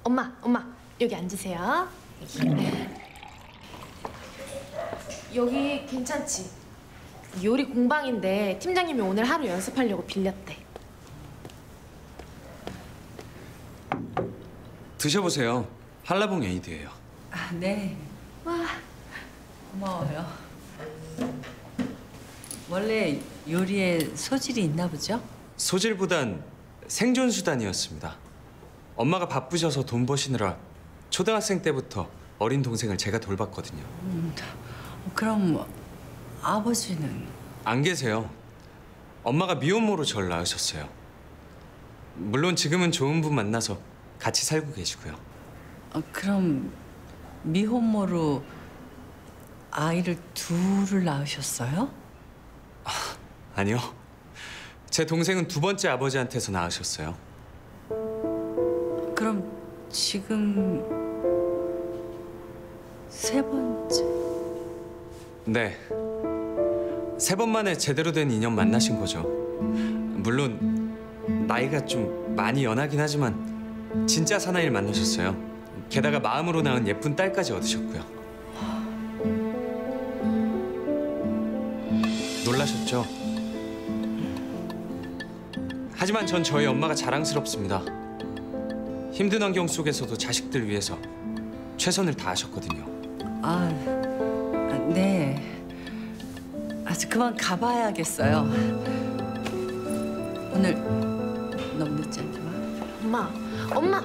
엄마, 여기 앉으세요. 여기 괜찮지? 요리 공방인데 팀장님이 오늘 하루 연습하려고 빌렸대. 드셔보세요. 한라봉 에이드예요. 아, 네. 와, 고마워요. 원래 요리에 소질이 있나 보죠? 소질보단 생존 수단이었습니다. 엄마가 바쁘셔서 돈 버시느라 초등학생 때부터 어린 동생을 제가 돌봤거든요. 그럼 아버지는? 안 계세요. 엄마가 미혼모로 절 낳으셨어요. 물론 지금은 좋은 분 만나서 같이 살고 계시고요. 그럼 미혼모로 아이를 둘을 낳으셨어요? 아니요. 제 동생은 두 번째 아버지한테서 낳으셨어요. 그럼 지금 세 번째? 네. 세 번 만에 제대로 된 인연 만나신 거죠. 물론 나이가 좀 많이 연하긴 하지만 진짜 사나이를 만나셨어요. 게다가 마음으로 낳은 예쁜 딸까지 얻으셨고요. 놀라셨죠? 하지만 전 저희 엄마가 자랑스럽습니다. 힘든 환경 속에서도 자식들 위해서 최선을 다하셨거든요. 네. 그만 가봐야겠어요. 오늘 너무 늦지 않지만. 엄마.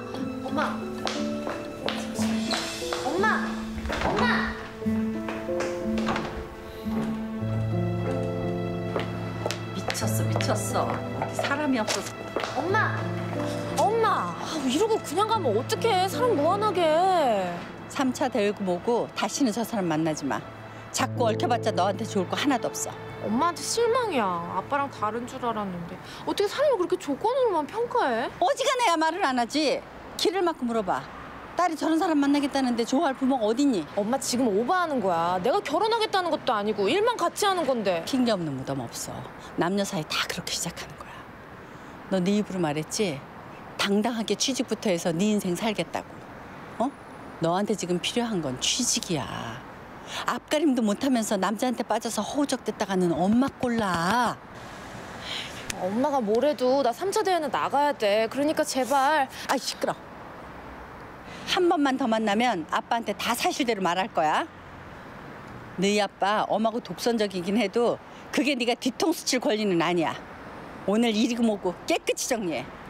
미쳤어. 어디 사람이 없어서. 엄마, 이러고 그냥 가면 어떡해? 사람 무한하게. 3차 대회고 뭐고 다시는 저 사람 만나지 마. 자꾸 얽혀봤자 너한테 좋을 거 하나도 없어. 엄마한테 실망이야. 아빠랑 다른 줄 알았는데. 어떻게 사람을 그렇게 조건으로만 평가해? 어지간해야 말을 안 하지. 길을 막고 물어봐. 딸이 저런 사람 만나겠다는데 좋아할 부모가 어딨니? 엄마 지금 오버하는 거야. 내가 결혼하겠다는 것도 아니고 일만 같이 하는 건데. 핑계 없는 무덤 없어. 남녀 사이 다 그렇게 시작하는 거야. 너 네 입으로 말했지? 당당하게 취직부터 해서 네 인생 살겠다고. 어? 너한테 지금 필요한 건 취직이야. 앞가림도 못하면서 남자한테 빠져서 허우적댔다가는 엄마 꼴나. 엄마가 뭐래도 나 3차 대회는 나가야 돼. 그러니까 제발. 아, 시끄러. 한 번만 더 만나면 아빠한테 다 사실대로 말할 거야. 너희 아빠 엄하고 독선적이긴 해도 그게 네가 뒤통수 칠 권리는 아니야. 오늘 일이고 뭐고 깨끗이 정리해.